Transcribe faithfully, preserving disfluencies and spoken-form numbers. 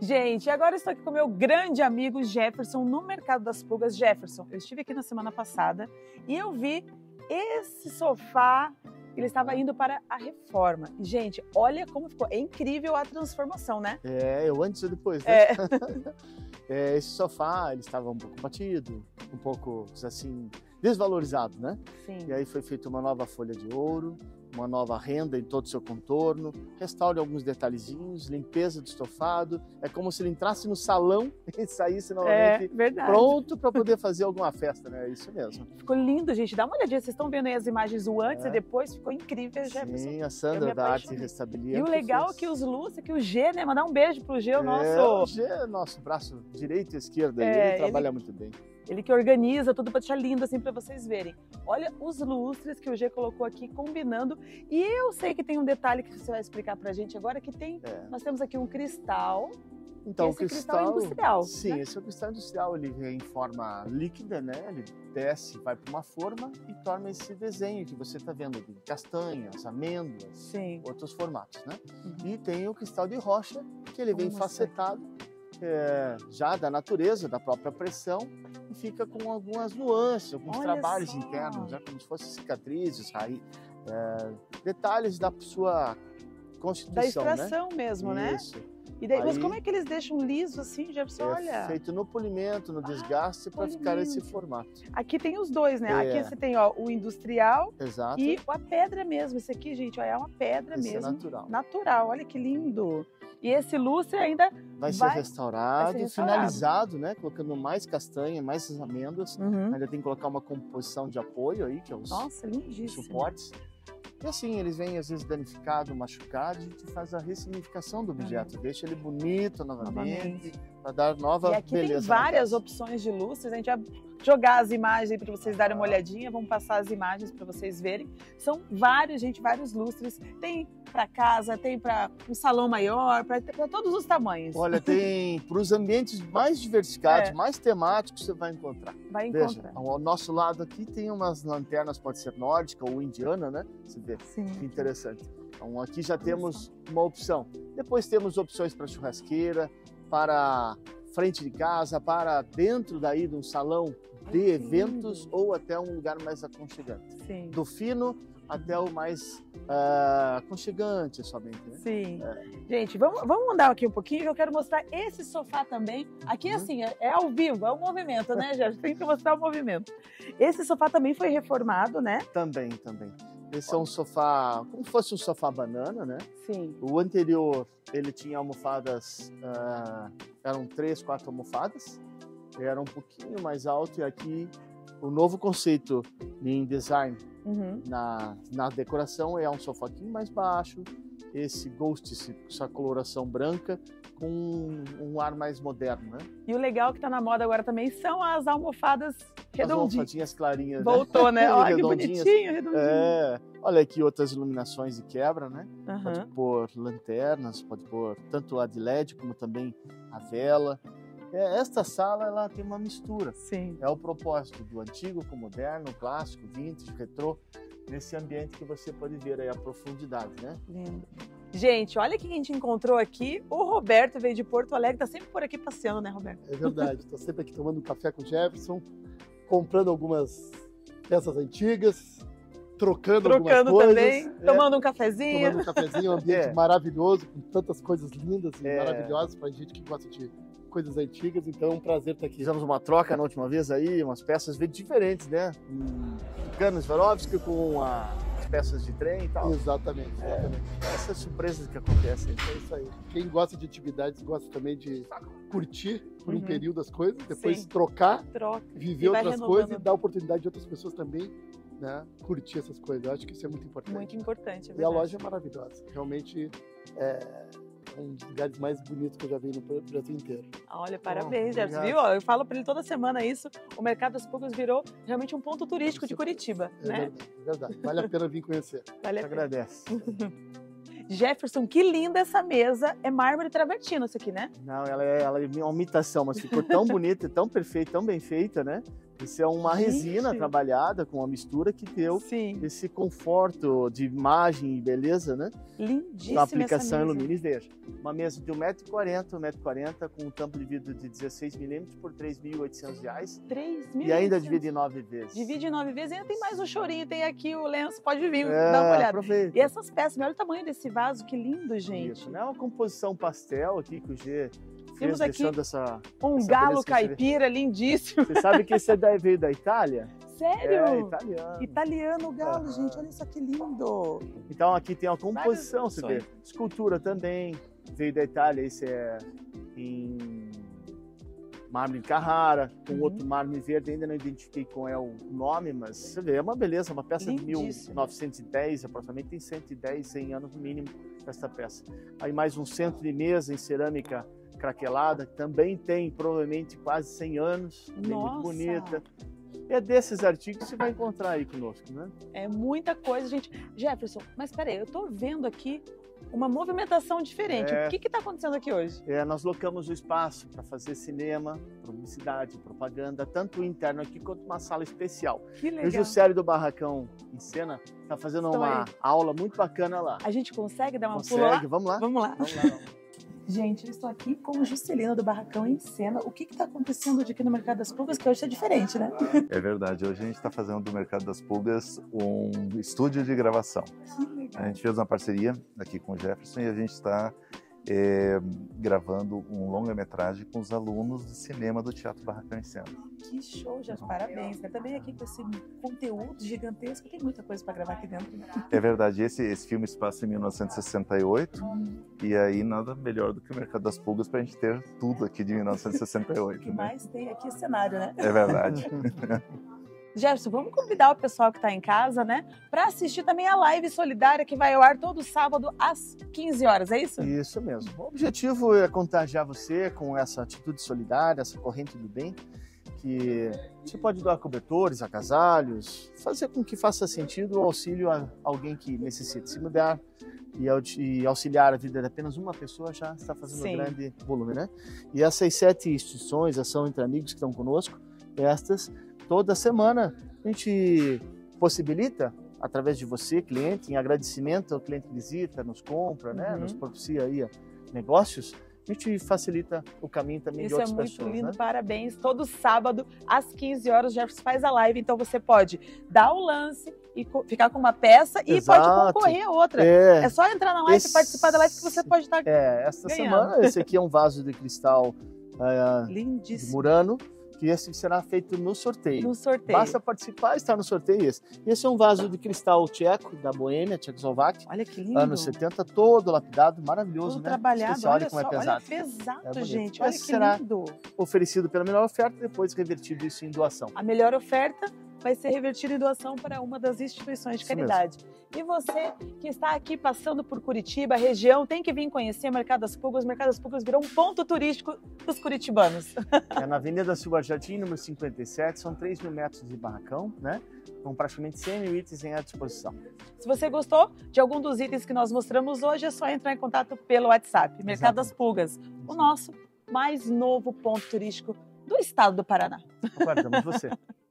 Gente, agora eu estou aqui com o meu grande amigo Jefferson no Mercado das Pulgas. Jefferson, eu estive aqui na semana passada e eu vi esse sofá, ele estava indo para a reforma. E, gente, olha como ficou. É incrível a transformação, né? É, eu antes e depois, né? É. É, esse sofá, ele estava um pouco batido, um pouco, assim, desvalorizado, né? Sim. E aí foi feita uma nova folha de ouro, uma nova renda em todo o seu contorno, restaure alguns detalhezinhos, limpeza do estofado. É como se ele entrasse no salão e saísse novamente É, pronto para poder fazer alguma festa, né? É isso mesmo. Ficou lindo, gente. Dá uma olhadinha. Vocês estão vendo aí as imagens do antes É. e depois. Ficou incrível, Jefferson. Sim, a Sandra da Arte Restabilia. E o legal é que os lustres, que o G, né? Mandar um beijo pro G, o nosso... É, o G é nosso braço direito e esquerdo. É, ele trabalha ele... muito bem. Ele que organiza tudo para deixar lindo assim para vocês verem. Olha os lustres que o G colocou aqui combinando. E eu sei que tem um detalhe que você vai explicar pra gente agora, que tem, é. nós temos aqui um cristal. Então, esse o cristal, cristal industrial. Sim, né? esse é o cristal industrial, ele vem em forma líquida, né? Ele desce, vai para uma forma e torna esse desenho que você está vendo de castanhas, amêndoas, sim. outros formatos, né? Uhum. E tem o cristal de rocha, que ele vem Vamos facetado, é, já da natureza, da própria pressão, e fica com algumas nuances, alguns Olha trabalhos só. internos, já como se fossem cicatrizes, raiz, é, detalhes da sua constituição, da extração né? mesmo, Isso. né? E daí, Aí, mas como é que eles deixam liso assim, Jefferson? É olha. feito no polimento, no desgaste, ah, para ficar esse formato. Aqui tem os dois, né? É. Aqui você tem ó, o industrial. Exato. E a pedra mesmo. Esse aqui, gente, ó, é uma pedra esse mesmo. É natural. Natural, olha que lindo. E esse lustre ainda vai, vai ser restaurado, vai ser restaurado. finalizado, né? Colocando mais castanha, mais amêndoas. Uhum. Ainda tem que colocar uma composição de apoio aí, que é os, Nossa, os suportes. E assim, eles vêm às vezes danificado, machucado, e a gente faz a ressignificação do objeto, uhum. deixa ele bonito novamente, para dar nova beleza. E aqui beleza tem várias opções de lustres, a gente vai jogar as imagens para vocês darem uma olhadinha, vamos passar as imagens para vocês verem. São vários, gente, vários lustres. Tem para casa, tem para um salão maior, para todos os tamanhos. Olha, tem para os ambientes mais diversificados, é. mais temáticos, você vai encontrar. Vai Veja, encontrar. Ao nosso lado aqui tem umas lanternas, pode ser nórdica ou indiana, né? Você vê, Sim. Que interessante. Então aqui já temos uma opção. Depois temos opções para churrasqueira, para frente de casa, para dentro daí de um salão de Ai, eventos lindo. Ou até um lugar mais aconchegante. Sim. Do fino até o mais uh, aconchegante somente, né? Sim. É. Gente, vamos, vamos andar aqui um pouquinho, que eu quero mostrar esse sofá também. Aqui, uhum. assim, é, é ao vivo, é um movimento, né, Jorge? Tem que mostrar o movimento. Esse sofá também foi reformado, né? Também, também. Esse é um sofá, como se fosse um sofá banana, né? Sim. O anterior, ele tinha almofadas, uh, eram três, quatro almofadas. Era um pouquinho mais alto e aqui o novo conceito em design uhum. na, na decoração é um sofá aqui mais baixo, esse ghost, essa coloração branca com um, um ar mais moderno, né? E o legal que tá na moda agora também são as almofadas redondinhas. As almofadinhas clarinhas. Voltou, né? né? Olha que bonitinho, redondinho. É, olha aqui outras iluminações de quebra, né? Uhum. Pode pôr lanternas, pode pôr tanto a de L E D como também a vela. Esta sala ela tem uma mistura. Sim. É o propósito do antigo com o moderno, clássico, vintage, retrô, nesse ambiente que você pode ver aí a profundidade, né? Lindo. Gente, olha quem a gente encontrou aqui. O Roberto veio de Porto Alegre, tá sempre por aqui passeando, né, Roberto? É verdade, estou sempre aqui tomando um café com o Jefferson, comprando algumas peças antigas, trocando, trocando algumas também, coisas. Tomando é, um cafezinho. Tomando um cafezinho, um ambiente é. maravilhoso, com tantas coisas lindas e é. maravilhosas pra gente que gosta de coisas antigas, então é um prazer estar aqui. Fizemos uma troca na última vez aí, umas peças bem diferentes, né? Um cano Swarovski com a, as peças de trem e tal. Exatamente, exatamente. É, essas surpresas que acontecem. É isso aí. Quem gosta de atividades, gosta também de curtir por um uhum. período as coisas, depois Sim. trocar, Troca. viver outras coisas e dar oportunidade de outras pessoas também, né, curtir essas coisas. Eu acho que isso é muito importante. Muito importante, é E a loja é maravilhosa. Realmente é um dos lugares mais bonitos que eu já vi no Brasil inteiro. Olha, parabéns, oh, Jefferson. Viu? Eu falo para ele toda semana isso. O Mercado das Pulgas virou realmente um ponto turístico de Curitiba, é né? Verdade, é verdade. Vale a pena vir conhecer. Vale a pena. Agradece. Jefferson, que linda essa mesa. É mármore travertino isso aqui, né? Não, ela é, ela é uma imitação, mas ficou tão bonita, tão perfeita, tão bem feita, né? Isso é uma Gente. resina trabalhada com uma mistura que deu Sim. esse conforto de imagem e beleza, né? Lindíssima Na aplicação em essa mesa. alumínio, veja. Uma mesa de um metro e quarenta, um metro e quarenta, com um tampo de vidro de dezesseis milímetros por três mil e oitocentos reais. três mil E ainda e oitocentos. divide em nove vezes. Divide em nove vezes e ainda tem mais um chorinho, tem aqui o lenço, pode vir, É, dá uma olhada. aproveita. E essas peças, olha o tamanho desse vaso, que lindo, gente. Isso, né? Uma composição pastel aqui que o G fez, Temos aqui deixando essa... Um essa galo beleza que você vê. caipira lindíssimo. Você sabe que esse daí veio da Itália? Sério? É, italiano. Italiano o galo, Aham. gente, olha isso que lindo. Então aqui tem a composição, você vê. opções. Escultura também, veio da Itália, esse é em mármore de Carrara, com Uhum. outro mármore verde, ainda não identifiquei qual é o nome, mas você vê, é uma beleza, uma peça de mil Lindíssimo. novecentos e dez, aproximadamente tem cento e dez, cem anos no mínimo essa peça. Aí mais um centro de mesa em cerâmica craquelada, que também tem provavelmente quase cem anos, bem Nossa. muito bonita. E é desses artigos que você vai encontrar aí conosco, né? É muita coisa, gente. Jefferson, mas peraí, eu tô vendo aqui uma movimentação diferente. É. O que que tá acontecendo aqui hoje? É, nós locamos o espaço para fazer cinema, publicidade, propaganda, tanto interno aqui quanto uma sala especial. Que E o legal. Juscelio do Barracão em Cena está fazendo Estão uma aí. aula muito bacana lá. A gente consegue dar uma pula lá? Consegue? Vamos lá? Vamos lá. Vamos lá. Gente, eu estou aqui com o Juscelino do Barracão em Cena. O que está acontecendo hoje aqui no Mercado das Pulgas? Que hoje é diferente, né? É verdade, hoje a gente está fazendo do Mercado das Pulgas um estúdio de gravação. Que legal. A gente fez uma parceria aqui com o Jefferson e a gente está é, gravando um longa-metragem com os alunos de cinema do Teatro Barracão em Cena. Que show, já parabéns. Né? Também aqui com esse conteúdo gigantesco, tem muita coisa para gravar aqui dentro. Né? É verdade, esse, esse filme se passa em mil novecentos e sessenta e oito e aí nada melhor do que o Mercado das Pulgas para a gente ter tudo aqui de mil novecentos e sessenta e O oito. que Né? mais tem aqui é cenário, né? É verdade. Jefferson, vamos convidar o pessoal que está em casa, né, para assistir também a live solidária que vai ao ar todo sábado às quinze horas, é isso? Isso mesmo. O objetivo é contagiar você com essa atitude solidária, essa corrente do bem, que você pode doar cobertores, agasalhos, fazer com que faça sentido o auxílio a alguém que necessita se mudar e auxiliar a vida de apenas uma pessoa já está fazendo Sim. um grande volume, né? E essas sete instituições, Ação Entre Amigos que estão conosco, estas, toda semana a gente possibilita, através de você, cliente, em agradecimento ao cliente que visita, nos compra, né? Uhum. Nos propicia aí negócios, a gente facilita o caminho também Isso de é outras muito pessoas, lindo, né? parabéns. Todo sábado, às quinze horas, o Jefferson faz a live, então você pode dar o lance e ficar com uma peça e Exato. pode concorrer a outra. É, É, só entrar na live Esse- e participar da live que você pode estar é, esta ganhando. semana, esse aqui é um vaso de cristal uh, de lindíssimo Murano, que esse será feito no sorteio. no sorteio. Basta participar e estar no sorteio esse. Esse é um vaso de cristal tcheco, da Boêmia, Tchecoslováquia, Olha que lindo. anos setenta, todo lapidado, maravilhoso, Todo né? trabalhado, Especial, olha como só, é olha pesado. pesado, É bonito. gente, olha Esse que será- lindo. Oferecido pela melhor oferta, depois revertido isso em doação. A melhor oferta vai ser revertida em doação para uma das instituições de Isso caridade. E você que está aqui passando por Curitiba, região, tem que vir conhecer o Mercado das Pulgas. O Mercado das Pulgas virou um ponto turístico dos curitibanos. É na Avenida Silva Jardim, número cinquenta e sete, são três mil metros de barracão, né? Com praticamente cem mil itens à disposição. Se você gostou de algum dos itens que nós mostramos hoje, é só entrar em contato pelo WhatsApp. Mercado das Pulgas, o nosso mais novo ponto turístico do estado do Paraná. Aguardamos você.